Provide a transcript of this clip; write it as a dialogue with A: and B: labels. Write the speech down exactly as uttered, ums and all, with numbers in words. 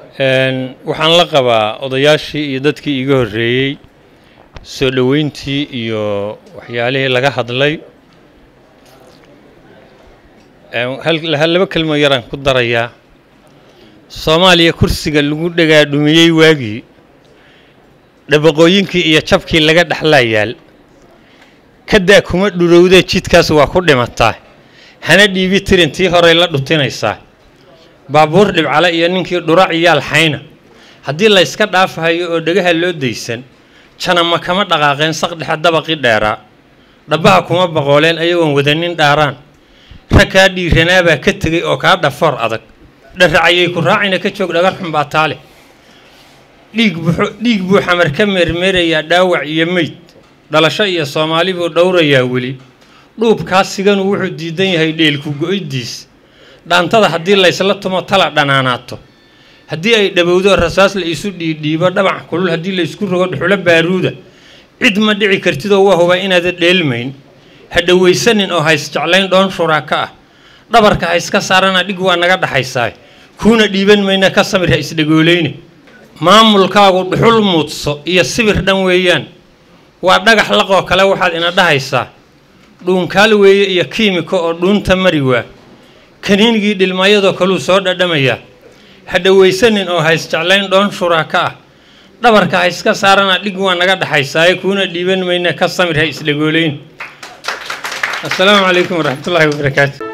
A: waxaan la qabaa odayaashii iyo dadkii iga horreeyay soo dhaweyntii iyo waxyaalihii laga hadlay hal laba kelmo yaraan ku darayaa Soomaaliya kursiga lagu dhagaa dhumiyay waagii dhabaqooyinkii iyo jabkii laga dhaxlayaal kada kuma dhurowday jidkaas waa ku dhimataa hana dhiibi tirintii hore la dhutinaysaa baabuur dhibcala iyo ninkii dhurac yaal xayna haddii la iska dhaafayo oo dhagaha loo deysan jana ma kama dhaqaaqeen saqdhex dabaqi dheera dhabaha kuma baqooleen ayagoon wadanin dhaaraan rakaa dhiiranaaba ka tagay oo ka dhafor adag dharacayay ku raacina ka joog dhagar xun baa taale dhiig buux dhiig buu xamar ka meermeeraya dhaawac iyo meyd dhalasho iyo Soomaali buu dhowrayaa wali dhuubkaasigan wuxuu diidan yahay dheelku go'diis dhaantada haddii la isla tumo tala dhanaanaato haddii ay dhabowdo rasaas la isu dhiidhiibo dhabac kulul haddii la isku rogo dhuxula baaruuda cid ma dhici kartidoo waa huba inaad dheelmayn hadhawaysanin oo hays jeclayn doon shuraaka ah dhabarka hays ka saarana dhig waa naga dhaxaysaa kuuna dhiiban mayna ka samir ha isdhagooleeyni maamulkaagu dhuxul muudso iyo sibir dhan weeyaan waa dhagax laqoo kale waxaad ina dhahaysaa dhuunkaal weeye iyo kiimiko oo dhuunta mari waa kaniinigii dhilmaayadoo kaluu soo dhadhamaya hadhawaysanin oo hays jeclayn doon shuraaka ah dhabarka hays ka saarana dhig waa naga dhaxaysaa kuuna dhiiban mayna ka samir ha isdhagooleeyni. السلام عليكم ورحمة الله وبركاته.